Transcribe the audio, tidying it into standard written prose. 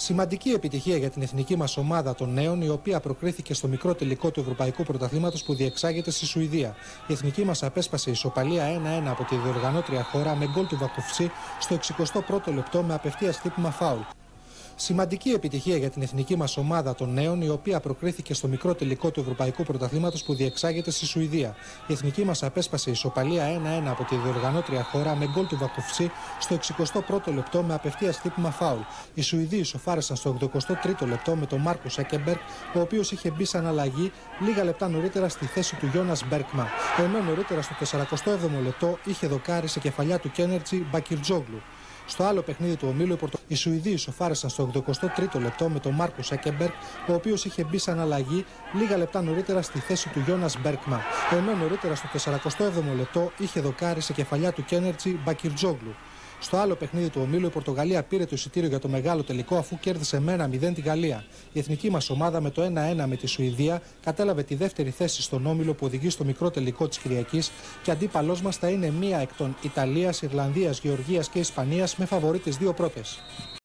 Σημαντική επιτυχία για την εθνική μας ομάδα των νέων, η οποία προκρίθηκε στο μικρό τελικό του Ευρωπαϊκού Πρωταθλήματος που διεξάγεται στη Σουηδία. Η εθνική μας απέσπασε ισοπαλία 1-1 από τη διοργανώτρια χώρα με γκολ του Βακουφσί στο 61ο λεπτό με απευθείας χτύπημα φάουλ. Σημαντική επιτυχία για την εθνική μας ομάδα των νέων, η οποία προκρίθηκε στο μικρό τελικό του Ευρωπαϊκού Πρωταθλήματος που διεξάγεται στη Σουηδία. Η εθνική μας απέσπασε ισοπαλία 1-1 από τη διοργανώτρια χώρα με γκολ του Βακουφσί στο 61ο λεπτό με απευθείας χτύπημα φάουλ. Οι Σουηδοί ισοφάρισαν στο 83ο λεπτό με τον Μάρκους Έκεμπεργκ, ο οποίος είχε μπει σαν αλλαγή λίγα λεπτά νωρίτερα στη θέση του Γιώνας Μπέρκμα. Ενώ νωρίτερα στο 47ο λεπτό είχε δοκάρει σε κεφαλιά του Κένερτζι Μπακιρτζόγλου. Στο άλλο παιχνίδι του ομίλου, οι Σουηδοί ισοφάρισαν στο 83ο λεπτό με τον Μάρκους Έκεμπεργκ, ο οποίος είχε μπει σαν αλλαγή λίγα λεπτά νωρίτερα στη θέση του Γιώνας Μπέρκμα. Ενώ νωρίτερα στο 47ο λεπτό είχε δοκάρει σε κεφαλιά του Κένερτζι Μπακιρτζόγλου. Στο άλλο παιχνίδι του ομίλου, η Πορτογαλία πήρε το εισιτήριο για το μεγάλο τελικό, αφού κέρδισε με 1-0 τη Γαλλία. Η εθνική μας ομάδα με το 1-1 με τη Σουηδία κατέλαβε τη δεύτερη θέση στον όμιλο που οδηγεί στο μικρό τελικό της Κυριακής, και αντίπαλός μας θα είναι μία εκ των Ιταλίας, Ιρλανδίας, Γεωργίας και Ισπανίας, με φαβορί τις δύο πρώτες.